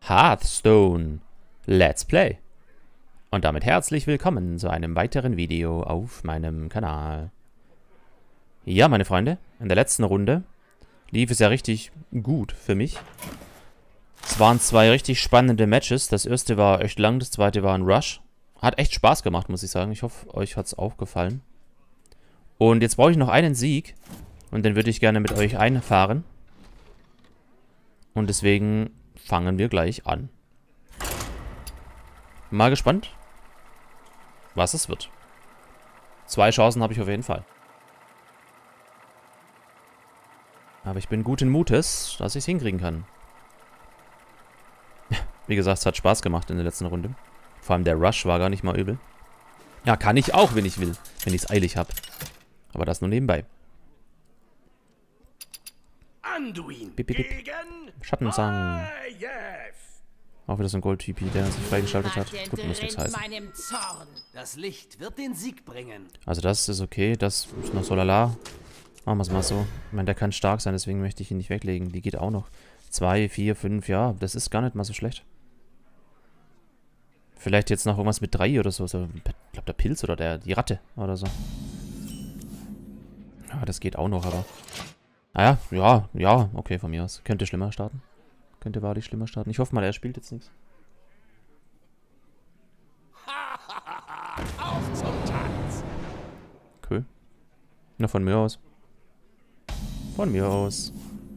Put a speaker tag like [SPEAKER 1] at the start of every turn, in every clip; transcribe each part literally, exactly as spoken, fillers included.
[SPEAKER 1] Hearthstone Let's Play. Und damit herzlich willkommen zu einem weiteren Video auf meinem Kanal. Ja, meine Freunde, in der letzten Runde lief es ja richtig gut für mich. Es waren zwei richtig spannende Matches. Das erste war echt lang, das zweite war ein Rush. Hat echt Spaß gemacht, muss ich sagen. Ich hoffe, euch hat es auch gefallen. Und jetzt brauche ich noch einen Sieg. Und den würde ich gerne mit euch einfahren. Und deswegen fangen wir gleich an. Mal gespannt, was es wird. Zwei Chancen habe ich auf jeden Fall. Aber ich bin guten Mutes, dass ich es hinkriegen kann. Wie gesagt, es hat Spaß gemacht in der letzten Runde. Vor allem der Rush war gar nicht mal übel. Ja, kann ich auch, wenn ich will. Wenn ich es eilig habe. Aber das nur nebenbei.
[SPEAKER 2] Anduin
[SPEAKER 1] Bip, bip, bip. Schattenzahn. Auch wieder so ein Gold-Typi, der sich freigeschaltet hat. Gut, muss nichts heißen.
[SPEAKER 2] Das Licht wird den Sieg bringen.
[SPEAKER 1] Also das ist okay, das ist noch so lala. Machen wir es mal so. Ich meine, der kann stark sein, deswegen möchte ich ihn nicht weglegen. Die geht auch noch. Zwei, vier, fünf, ja, das ist gar nicht mal so schlecht. Vielleicht jetzt noch irgendwas mit drei oder so. so ich glaube, der Pilz oder der, die Ratte oder so. Ja, das geht auch noch, aber... Naja, ja, ja, okay, von mir aus. Könnte schlimmer starten. Könnte wahrlich schlimmer starten. Ich hoffe mal, er spielt jetzt nichts.
[SPEAKER 2] Auf zum Tanz.
[SPEAKER 1] Cool. Na, von mir aus. Von mir aus.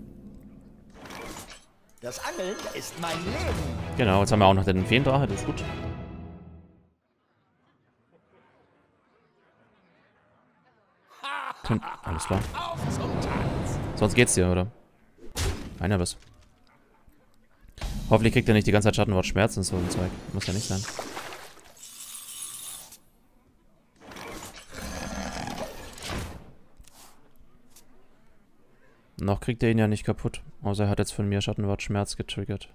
[SPEAKER 2] Das Angeln ist mein Leben.
[SPEAKER 1] Genau, jetzt haben wir auch noch den Feendrache, das ist gut. Kön Alles klar.
[SPEAKER 2] Auf zum Tanz.
[SPEAKER 1] Sonst geht's dir, oder? Einer was. Hoffentlich kriegt er nicht die ganze Zeit Schattenwort Schmerz und so ein Zeug. Muss ja nicht sein. Noch kriegt er ihn ja nicht kaputt. Außer er hat jetzt von mir Schattenwort Schmerz getriggert.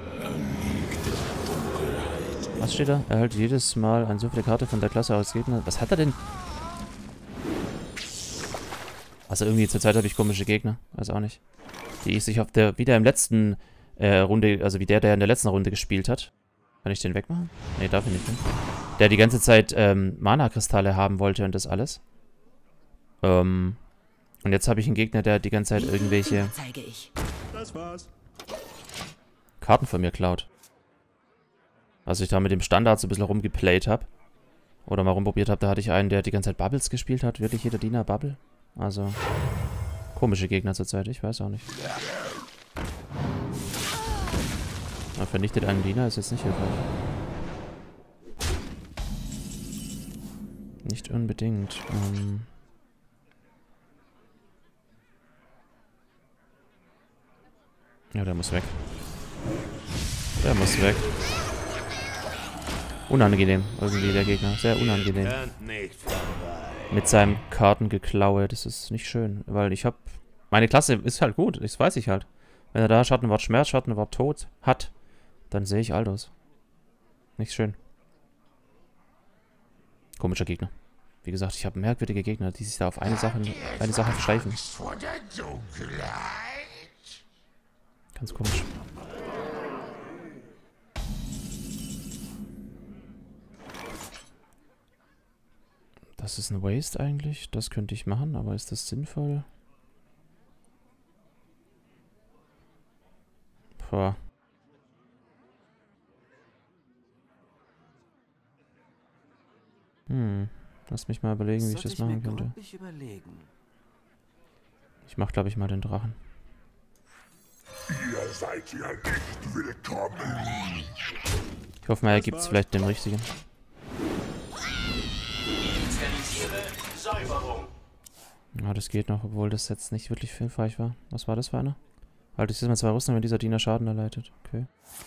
[SPEAKER 1] Was steht da? Er erhält jedes Mal eine so viele Karte von der Klasse als Gegner. Was hat er denn? Also irgendwie zur Zeit habe ich komische Gegner. Weiß auch nicht. Die ich sich auf der, wieder im letzten äh, Runde, also wie der, der in der letzten Runde gespielt hat. Kann ich den wegmachen? Ne, darf ich nicht. Ne? Der die ganze Zeit ähm, Mana-Kristalle haben wollte und das alles. Ähm, und jetzt habe ich einen Gegner, der die ganze Zeit irgendwelche
[SPEAKER 2] Das war's.
[SPEAKER 1] Karten von mir klaut. Also ich da mit dem Standard so ein bisschen rumgeplayt habe. Oder mal rumprobiert habe, da hatte ich einen, der die ganze Zeit Bubbles gespielt hat. Wirklich jeder Diener Bubble. Also, komische Gegner zurzeit, ich weiß auch nicht. Aber vernichtet einen Diener ist jetzt nicht hilfreich. Nicht unbedingt. Ähm ja, der muss weg. Der muss weg. Unangenehm, irgendwie der Gegner. Sehr unangenehm. Mit seinem Kartengeklaue, das ist nicht schön. Weil ich habe... Meine Klasse ist halt gut, das weiß ich halt. Wenn er da Schattenwort Schmerz, Schattenwort Tod hat, dann sehe ich Aldos. Nicht schön. Komischer Gegner. Wie gesagt, ich habe merkwürdige Gegner, die sich da auf eine Sache, eine Sache versteifen. Ganz komisch. Das ist ein Waste eigentlich. Das könnte ich machen, aber ist das sinnvoll? Boah. Hm. Lass mich mal überlegen, wie ich das machen könnte. Ich mach, glaube ich, mal den Drachen.
[SPEAKER 3] Ihr seid ja nicht willkommen.
[SPEAKER 1] Ich hoffe mal, er gibt es vielleicht dem Richtigen. Ja, das geht noch, obwohl das jetzt nicht wirklich hilfreich war. Was war das für einer? Halt, ich sehe mal zwei Rüstungen, wenn dieser Diener Schaden erleidet. Okay.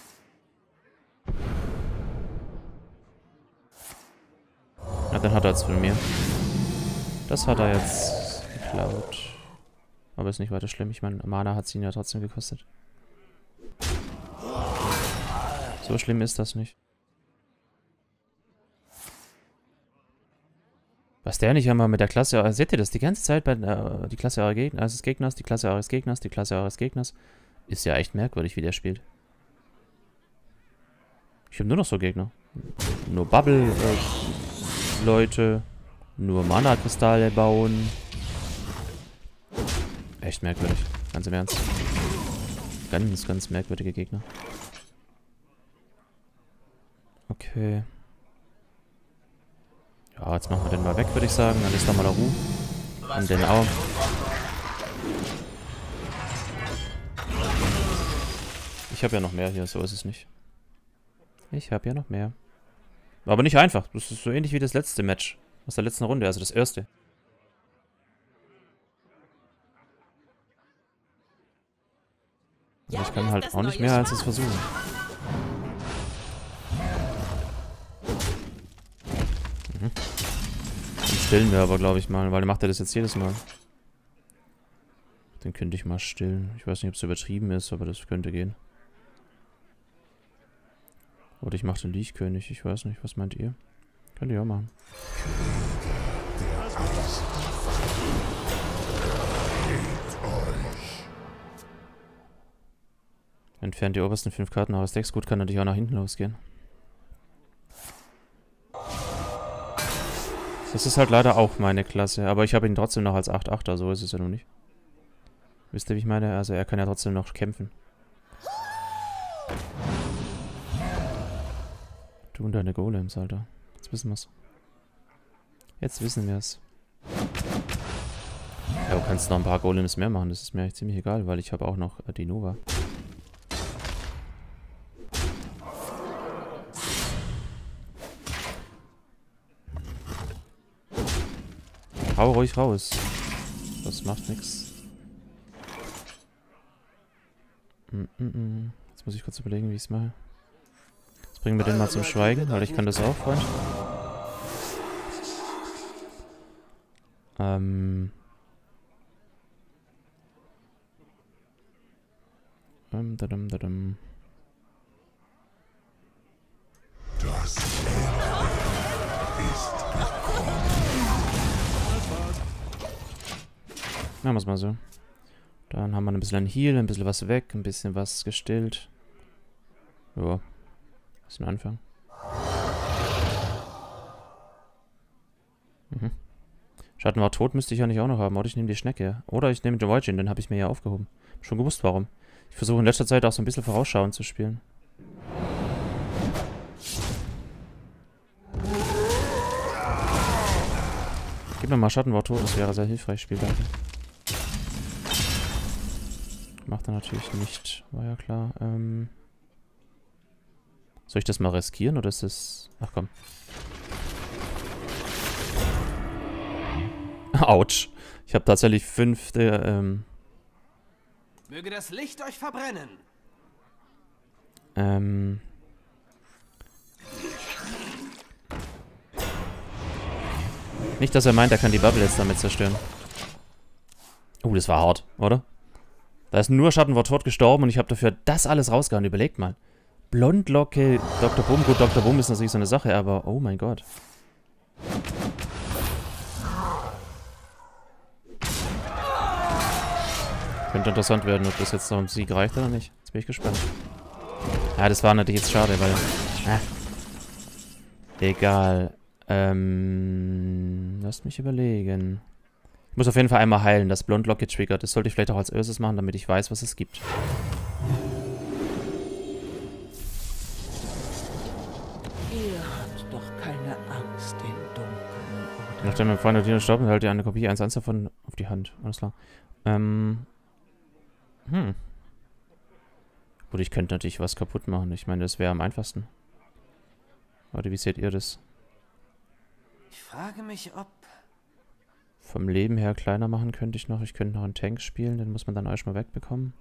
[SPEAKER 1] Ja, dann hat er es von mir. Das hat er jetzt geklaut. Aber ist nicht weiter schlimm. Ich meine, Mana hat es ihn ja trotzdem gekostet. So schlimm ist das nicht. Was der nicht einmal mit der Klasse... Seht ihr das die ganze Zeit bei äh, die Klasse eures Gegners, Gegners, die Klasse eures Gegners, die Klasse eures Gegners? Ist ja echt merkwürdig, wie der spielt. Ich habe nur noch so Gegner. Nur Bubble-Leute. Äh, nur Mana-Kristalle bauen. Echt merkwürdig. Ganz im Ernst. Ganz, ganz merkwürdige Gegner. Okay. Ja, jetzt machen wir den mal weg, würde ich sagen. Dann ist da mal der Ruhe. Und den auch. Ich habe ja noch mehr hier, so ist es nicht. Ich habe ja noch mehr. Aber nicht einfach. Das ist so ähnlich wie das letzte Match. Aus der letzten Runde, also das erste. Und ich kann halt auch nicht mehr als es versuchen. Mhm. Den stillen wir aber, glaube ich, mal, weil dann macht er das jetzt jedes Mal. Den könnte ich mal stillen. Ich weiß nicht, ob es übertrieben ist, aber das könnte gehen. Oder ich mache den Liechkönig. Ich weiß nicht, was meint ihr? Könnt ihr auch machen. Entfernt die obersten fünf Karten aus Decks. Gut, kann natürlich auch nach hinten losgehen. Das ist halt leider auch meine Klasse. Aber ich habe ihn trotzdem noch als acht achter. So ist es ja noch nicht. Wisst ihr, wie ich meine? Also er kann ja trotzdem noch kämpfen. Du und deine Golems, Alter. Jetzt wissen wir's. Jetzt wissen wir's. Ja, du kannst noch ein paar Golems mehr machen. Das ist mir eigentlich ziemlich egal, weil ich habe auch noch äh, die Nova. Hau ruhig raus. Das macht nix. Mm -mm -mm. Jetzt muss ich kurz überlegen, wie ich es mache. Jetzt bringen wir den mal zum Schweigen, weil ich kann das auch, Freund. Ähm. Ähm, dadum, dadum.
[SPEAKER 3] Das ist
[SPEAKER 1] Machen wir es mal so. Dann haben wir ein bisschen ein Heal, ein bisschen was weg, ein bisschen was gestillt. Ja. Bisschen Anfang. Mhm. Schatten war tot, müsste ich ja nicht auch noch haben. Oder ich nehme die Schnecke. Oder ich nehme den Voidjin, den habe ich mir ja aufgehoben. Schon gewusst, warum. Ich versuche in letzter Zeit auch so ein bisschen vorausschauend zu spielen. Gib mir mal Schatten war tot, das wäre sehr hilfreich, Spielleiter. Macht er natürlich nicht, war ja klar. Ähm Soll ich das mal riskieren oder ist das... Ach komm. Autsch. Ich habe tatsächlich fünf der, ähm...
[SPEAKER 2] Möge das Licht euch verbrennen.
[SPEAKER 1] Ähm... Nicht, dass er meint, er kann die Bubble jetzt damit zerstören. Oh, das war hart, oder? Da ist nur Schattenwort tot gestorben und ich habe dafür das alles rausgehauen. Überlegt mal. Blondlocke, Doktor Boom. Gut, Doktor Boom ist natürlich so eine Sache, aber oh mein Gott. Könnte interessant werden, ob das jetzt noch ein Sieg reicht oder nicht. Jetzt bin ich gespannt. Ja, das war natürlich jetzt schade, weil... Ah, egal. Ähm... Lasst mich überlegen. Ich muss auf jeden Fall einmal heilen, das Blondlock getriggert. Das sollte ich vielleicht auch als erstes machen, damit ich weiß, was es gibt.
[SPEAKER 4] Ihr habt doch keine Angst im Dunkeln, oder?
[SPEAKER 1] Nachdem mein Freund Dino starb, hält ihr eine Kopie eins eins davon auf die Hand. Alles klar. Ähm... Hm. Gut, ich könnte natürlich was kaputt machen. Ich meine, das wäre am einfachsten. Warte, wie seht ihr das?
[SPEAKER 2] Ich frage mich, ob...
[SPEAKER 1] Vom Leben her kleiner machen könnte ich noch. Ich könnte noch einen Tank spielen. Den muss man dann euch mal wegbekommen.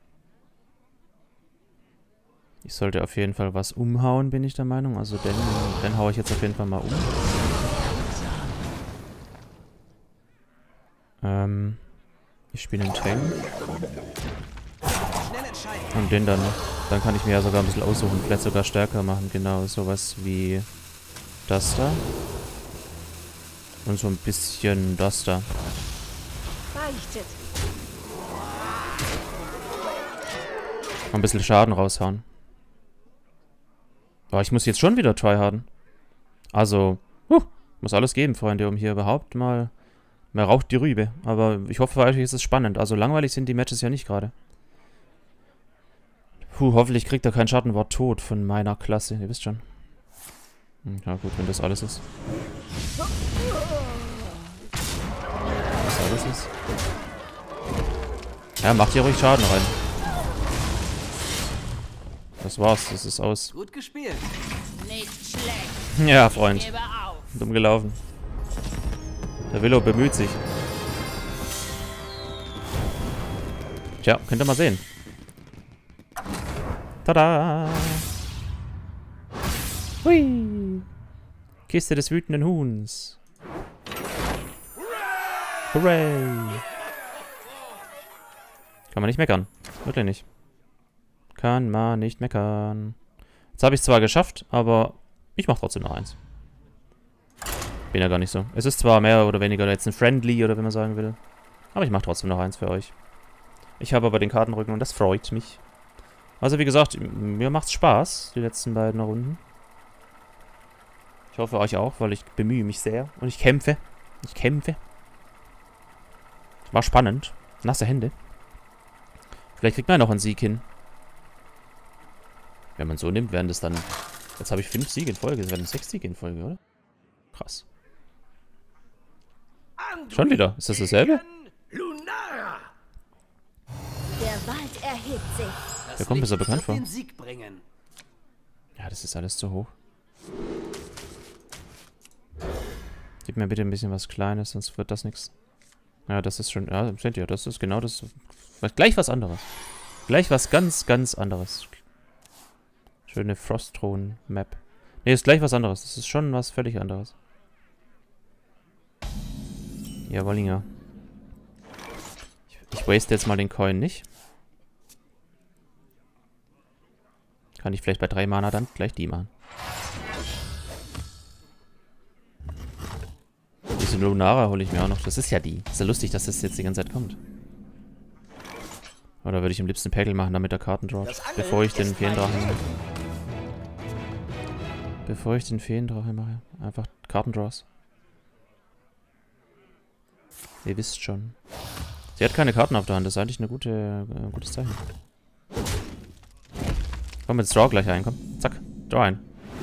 [SPEAKER 1] Ich sollte auf jeden Fall was umhauen, bin ich der Meinung. Also den, den haue ich jetzt auf jeden Fall mal um. Ähm, ich spiele einen Tank. Und den dann, dann kann ich mir ja sogar ein bisschen aussuchen. Vielleicht sogar stärker machen. Genau, sowas wie das da. Und so ein bisschen das da.
[SPEAKER 4] Beichtet.
[SPEAKER 1] Ein bisschen Schaden raushauen. Boah, ich muss jetzt schon wieder tryharden. Also, huh, muss alles geben, Freunde, um hier überhaupt mal... Mehr raucht die Rübe. Aber ich hoffe, für euch ist es spannend. Also langweilig sind die Matches ja nicht gerade. Puh, hoffentlich kriegt er kein Schattenwort tot von meiner Klasse. Ihr wisst schon. Hm, ja gut, wenn das alles ist. Was alles ist. Ja, macht hier ruhig Schaden rein. Das war's, das ist aus.
[SPEAKER 2] Gut gespielt.
[SPEAKER 5] Nicht schlecht.
[SPEAKER 1] Ja, Freund.
[SPEAKER 5] Gebe auf.
[SPEAKER 1] Dumm gelaufen. Der Willow bemüht sich. Tja, könnt ihr mal sehen. Tada! Hui! Kiste des wütenden Huhns. Hooray! Kann man nicht meckern. Wirklich nicht. Kann man nicht meckern. Jetzt habe ich es zwar geschafft, aber ich mache trotzdem noch eins. Bin ja gar nicht so. Es ist zwar mehr oder weniger jetzt ein Friendly, oder wie man sagen will. Aber ich mache trotzdem noch eins für euch. Ich habe aber den Kartenrücken und das freut mich. Also wie gesagt, mir macht's Spaß, die letzten beiden Runden. Ich hoffe euch auch, weil ich bemühe mich sehr. Und ich kämpfe. Ich kämpfe. War spannend. Nasse Hände. Vielleicht kriegt man ja noch einen Sieg hin. Wenn man so nimmt, wären das dann... Jetzt habe ich fünf Siege in Folge. Das wären sechs Siege in Folge, oder? Krass. Schon wieder. Ist das dasselbe?
[SPEAKER 5] Der Wald erhebt sich.
[SPEAKER 2] Das
[SPEAKER 1] Der kommt mir so
[SPEAKER 2] Licht
[SPEAKER 1] bekannt
[SPEAKER 2] wird
[SPEAKER 1] vor.
[SPEAKER 2] den Sieg bringen.
[SPEAKER 1] Ja, das ist alles zu hoch. Gib mir bitte ein bisschen was Kleines, sonst wird das nichts. Ja, das ist schon... Ja, seht ihr, das ist genau das... Gleich was anderes. Gleich was ganz, ganz anderes. Schöne Frostthron-Map. Ne, ist gleich was anderes. Das ist schon was völlig anderes. Jawollinger. Ich, ich waste jetzt mal den Coin nicht. Kann ich vielleicht bei drei Mana dann gleich die machen. Diese Lunara hole ich mir auch noch. Das ist ja die. Ist ja lustig, dass das jetzt die ganze Zeit kommt. Oder würde ich am liebsten Pegel machen, damit er Karten droppt. Bevor ich den Feendrachen mache. Bevor ich den Feendrache mache. Einfach Kartendraws. Ihr wisst schon. Sie hat keine Karten auf der Hand. Das ist eigentlich eine gute, äh, gutes Zeichen. Komm, jetzt Draw gleich ein. Komm. Zack. Draw ein.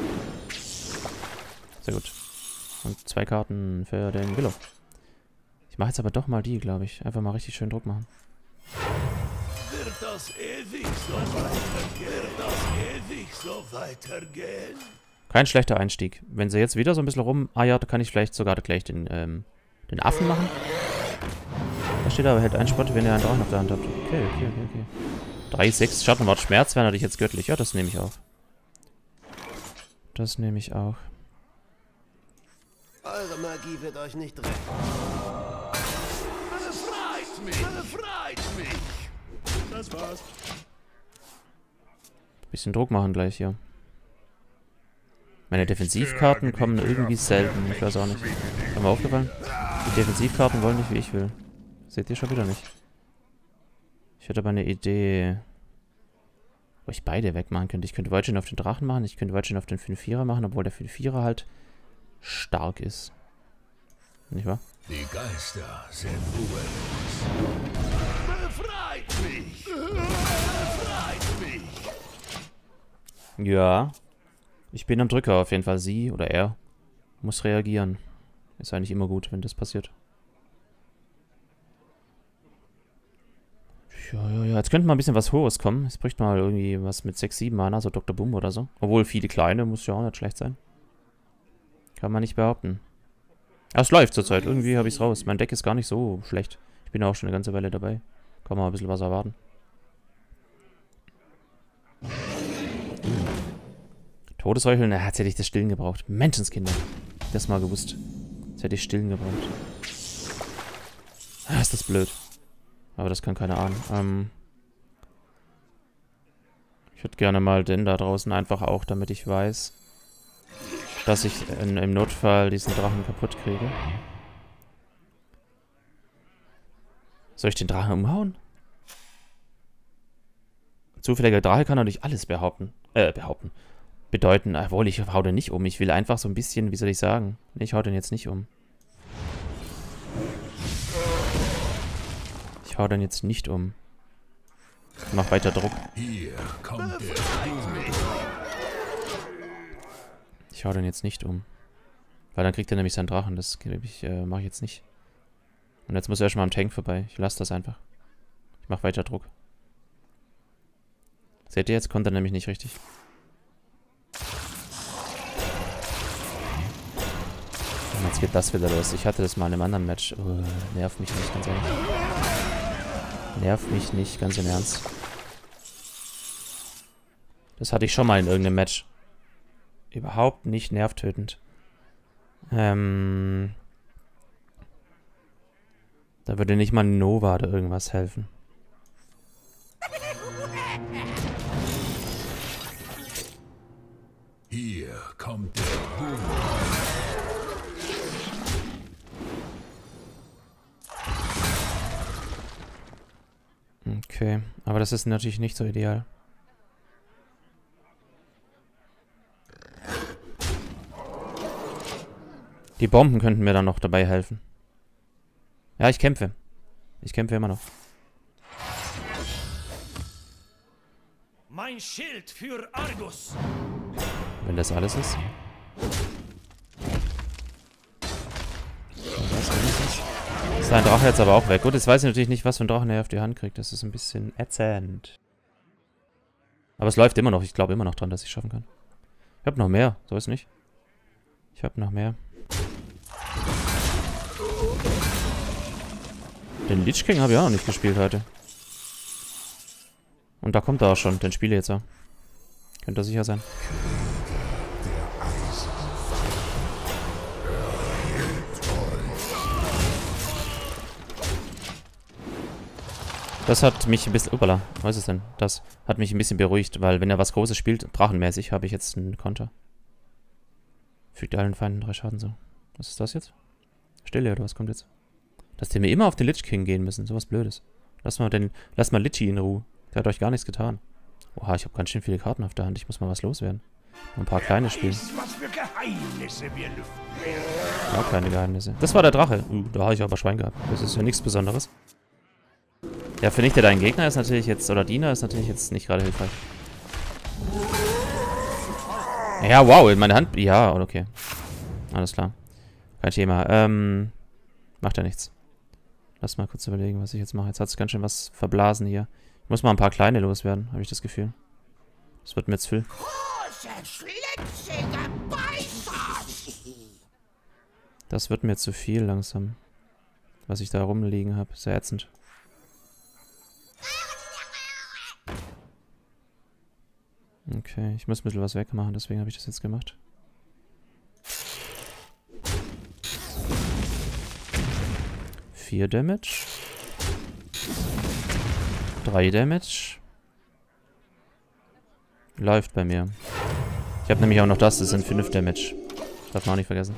[SPEAKER 1] Sehr gut. Und zwei Karten für den Willow. Ich mache jetzt aber doch mal die, glaube ich. Einfach mal richtig schön Druck machen.
[SPEAKER 3] Wird das ewig so weitergehen? Wird das ewig so weitergehen?
[SPEAKER 1] Kein schlechter Einstieg. Wenn sie jetzt wieder so ein bisschen rumeiert, kann ich vielleicht sogar gleich den, ähm, den Affen machen. Da steht aber, hält einen Spott, wenn ihr einen Drachen auf der Hand habt. Okay, okay, okay, okay. drei, sechs, Schattenwort Schmerz wäre natürlich jetzt göttlich. Ja, das nehme ich auch. Das nehme ich auch.
[SPEAKER 2] Eure Magie wird euch nicht retten.
[SPEAKER 3] Befreit mich! Befreit mich! Das war's.
[SPEAKER 1] Bisschen Druck machen gleich hier. Meine Defensivkarten kommen irgendwie selten. Ich weiß auch nicht. Ist mir aufgefallen? Die Defensivkarten wollen nicht, wie ich will. Seht ihr schon wieder nicht. Ich hätte aber eine Idee, wo ich beide wegmachen könnte. Ich könnte Voidgen auf den Drachen machen. Ich könnte Voidgen auf den fünf Vierer machen, obwohl der fünf Vierer halt stark ist. Nicht wahr?
[SPEAKER 3] Die Geister sind ruhelos. Befreit mich! Befreit mich!
[SPEAKER 1] Ja. Ich bin am Drücker auf jeden Fall. Sie oder er muss reagieren. Ist eigentlich immer gut, wenn das passiert. Ja, ja, ja. Jetzt könnte mal ein bisschen was Hohes kommen. Jetzt bräuchte mal irgendwie was mit sechs, sieben Mana, so Doktor Boom oder so. Obwohl viele kleine muss ja auch nicht schlecht sein. Kann man nicht behaupten. Ja, es läuft zurzeit. Irgendwie habe ich es raus. Mein Deck ist gar nicht so schlecht. Ich bin auch schon eine ganze Weile dabei. Kann man mal ein bisschen was erwarten. Todesheucheln, na, jetzt hätte ich das Stillen gebraucht. Menschenskinder. Das mal gewusst. Jetzt hätte ich Stillen gebraucht. Ah, ist das blöd. Aber das kann keiner ahnen. Ähm ich hätte gerne mal den da draußen einfach auch, damit ich weiß, dass ich in, im Notfall diesen Drachen kaputt kriege. Soll ich den Drachen umhauen? Zufälliger Drache kann natürlich alles behaupten. Äh, behaupten. bedeuten, obwohl ich hau den nicht um. Ich will einfach so ein bisschen, wie soll ich sagen? Nee, ich hau den jetzt nicht um. Ich hau den jetzt nicht um. Ich mach weiter Druck.
[SPEAKER 3] Hier kommt der.
[SPEAKER 1] Ich hau den jetzt nicht um. Weil dann kriegt er nämlich seinen Drachen. Das ich, äh, mache ich jetzt nicht. Und jetzt muss er erstmal am Tank vorbei. Ich lasse das einfach. Ich mach weiter Druck. Seht ihr, jetzt kommt er nämlich nicht richtig. Und jetzt geht das wieder los. Ich hatte das mal in einem anderen Match. Oh, nervt mich nicht, ganz ehrlich. Nervt mich nicht, ganz im Ernst. Das hatte ich schon mal in irgendeinem Match. Überhaupt nicht nervtötend. Ähm... Da würde nicht mal Nova oder irgendwas helfen.
[SPEAKER 3] Hier kommt der.
[SPEAKER 1] Okay, aber das ist natürlich nicht so ideal. Die Bomben könnten mir dann noch dabei helfen. Ja, ich kämpfe. Ich kämpfe immer noch.
[SPEAKER 3] Mein Schild für Argus.
[SPEAKER 1] Wenn das alles ist. Ist sein Drache jetzt aber auch weg. Gut, jetzt weiß ich natürlich nicht, was für ein Drachen er auf die Hand kriegt. Das ist ein bisschen ätzend. Aber es läuft immer noch. Ich glaube immer noch dran, dass ich es schaffen kann. Ich habe noch mehr. So ist nicht. Ich habe noch mehr. Den Lich King habe ich auch noch nicht gespielt heute. Und da kommt er auch schon. Den spiele ich jetzt auch. Könnte er sicher sein. Das hat mich ein bisschen... Uppala, was ist es denn? Das hat mich ein bisschen beruhigt, weil wenn er was Großes spielt, drachenmäßig, habe ich jetzt einen Konter. Fügt allen Feinden drei Schaden so. Was ist das jetzt? Stille oder was kommt jetzt? Dass die mir immer auf den Lich King gehen müssen, sowas Blödes. Lass mal den... Lass mal Lichi in Ruhe. Der hat euch gar nichts getan. Oha, ich habe ganz schön viele Karten auf der Hand. Ich muss mal was loswerden. Ein paar kleine spielen.
[SPEAKER 3] Was für Geheimnisse wir lüften.
[SPEAKER 1] Ja, kleine Geheimnisse. Das war der Drache. Uh, da habe ich aber Schwein gehabt. Das ist ja nichts Besonderes. Ja, vernichte deinen Gegner ist natürlich jetzt, oder Diener ist natürlich jetzt nicht gerade hilfreich. Ja, wow, in meine Hand. Ja, okay. Alles klar. Kein Thema. Ähm, macht ja nichts. Lass mal kurz überlegen, was ich jetzt mache. Jetzt hat es ganz schön was verblasen hier. Ich muss mal ein paar kleine loswerden, habe ich das Gefühl. Das wird mir jetzt viel. Das wird mir zu viel langsam. Was ich da rumliegen habe. Sehr ätzend. Okay, ich muss ein bisschen was wegmachen, deswegen habe ich das jetzt gemacht. Vier Damage. Drei Damage. Läuft bei mir. Ich habe nämlich auch noch das, das sind fünf Damage. Darf man auch nicht vergessen.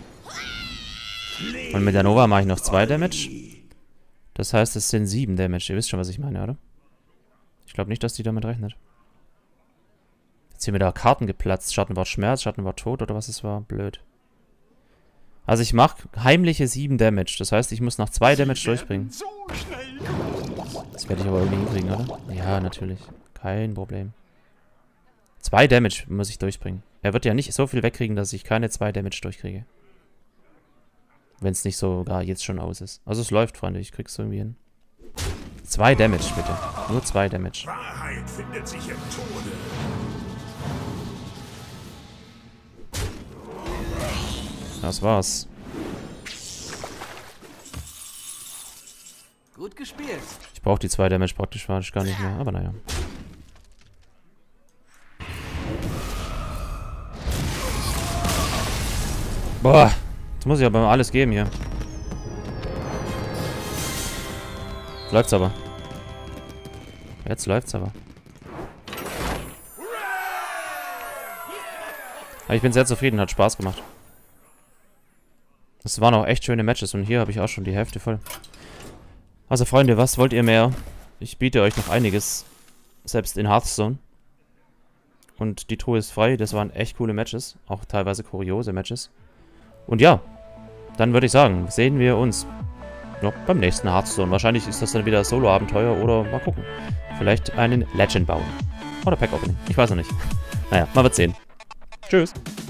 [SPEAKER 1] Und mit der Nova mache ich noch zwei Damage. Das heißt, es sind sieben Damage. Ihr wisst schon, was ich meine, oder? Ich glaube nicht, dass die damit rechnet. Jetzt hier wieder Karten geplatzt. Schattenwort Schmerz, Schattenwort Tod oder was es war. Blöd. Also ich mache heimliche sieben Damage. Das heißt, ich muss noch zwei Damage durchbringen. Das werde ich aber irgendwie hinkriegen, oder? Ja, natürlich. Kein Problem. Zwei Damage muss ich durchbringen. Er wird ja nicht so viel wegkriegen, dass ich keine zwei Damage durchkriege. Wenn es nicht sogar jetzt schon aus ist. Also es läuft, Freunde. Ich krieg's irgendwie hin. Zwei Damage, bitte. Nur zwei Damage.
[SPEAKER 3] Wahrheit findet sich im Tode.
[SPEAKER 1] Das war's.
[SPEAKER 4] Gut gespielt.
[SPEAKER 1] Ich brauche die zwei Damage praktisch gar nicht mehr. Aber naja. Boah. Jetzt muss ich aber mal alles geben hier. Jetzt läuft's aber. Jetzt läuft's aber. Aber ich bin sehr zufrieden, hat Spaß gemacht. Es waren auch echt schöne Matches und hier habe ich auch schon die Hälfte voll. Also Freunde, was wollt ihr mehr? Ich biete euch noch einiges. Selbst in Hearthstone. Und die Truhe ist frei. Das waren echt coole Matches. Auch teilweise kuriose Matches. Und ja, dann würde ich sagen, sehen wir uns ja, beim nächsten Hearthstone. Wahrscheinlich ist das dann wieder Solo-Abenteuer oder mal gucken. Vielleicht einen Legend bauen. Oder Pack-Opening. Ich weiß noch nicht. Naja, mal wird sehen. Tschüss.